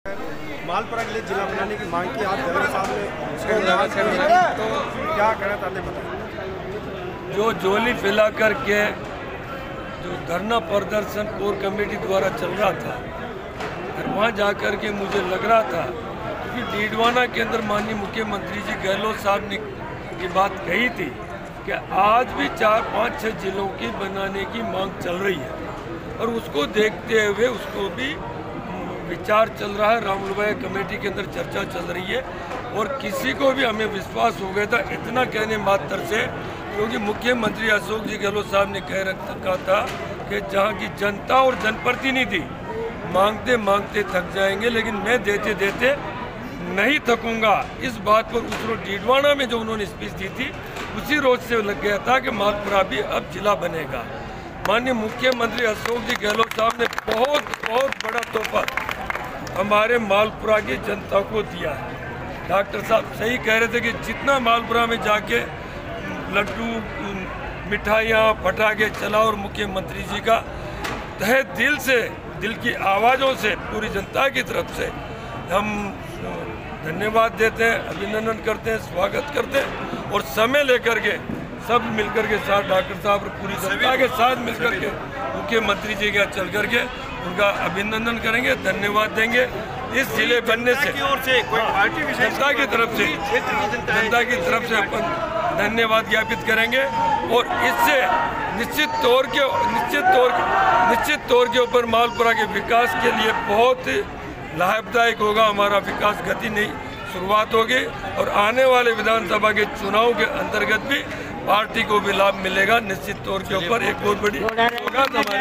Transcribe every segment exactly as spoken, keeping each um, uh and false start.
मालपुरा के लिए जिला बनाने की मांग की आप जगह साहब ने तो क्या कहना चाहते बताएं। जो जोली फैला करके जो धरना प्रदर्शन कोर कमेटी द्वारा चल रहा था, और वहाँ जाकर के मुझे लग रहा था क्योंकि डीडवाना के अंदर माननीय मुख्यमंत्री जी गहलोत साहब ने ये बात कही थी कि आज भी चार पाँच छः जिलों की बनाने की मांग चल रही है, और उसको देखते हुए उसको भी विचार चल रहा है। रामलुभाई कमेटी के अंदर चर्चा चल रही है, और किसी को भी हमें विश्वास हो गया था इतना कहने मात्र से, क्योंकि मुख्यमंत्री अशोक जी गहलोत साहब ने कह रखा था कि जहाँ की जनता और जनप्रतिनिधि मांगते मांगते थक जाएंगे, लेकिन मैं देते देते नहीं थकूंगा। इस बात पर उस रोज डीडवाना में जो उन्होंने स्पीच दी थी उसी रोज से लग गया था कि मालपुरा भी अब जिला बनेगा। माननीय मुख्यमंत्री अशोक जी गहलोत साहब ने बहुत बहुत बड़ा तोहफा हमारे मालपुरा की जनता को दिया है। डॉक्टर साहब सही कह रहे थे कि जितना मालपुरा में जाके लड्डू मिठाइयाँ पटाखे चला, और मुख्यमंत्री जी का तहे दिल से दिल की आवाज़ों से पूरी जनता की तरफ से हम धन्यवाद देते हैं, अभिनंदन करते हैं, स्वागत करते हैं, और समय लेकर के सब मिलकर के साथ डॉक्टर साहब और पूरी जनता के साथ मिलकर के मुख्यमंत्री जी के यहाँ चल करके उनका अभिनंदन करेंगे, धन्यवाद देंगे। इस जिले बनने से जनता की तरफ से जनता की तरफ से अपन धन्यवाद ज्ञापित करेंगे, और इससे निश्चित तौर के निश्चित तौर निश्चित तौर के ऊपर मालपुरा के विकास के लिए बहुत लाभदायक होगा। हमारा विकास गति नहीं शुरुआत होगी, और आने वाले विधानसभा के चुनाव के अंतर्गत भी पार्टी को भी लाभ मिलेगा। निश्चित तौर के ऊपर एक बहुत बड़ी सौगात हमारे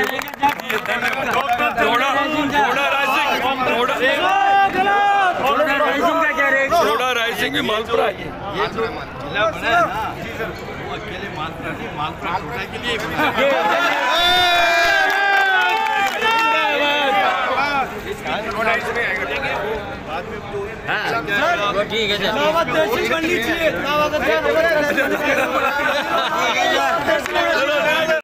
थोड़ा राइसिंग भी मालपुरा है। ठीक है।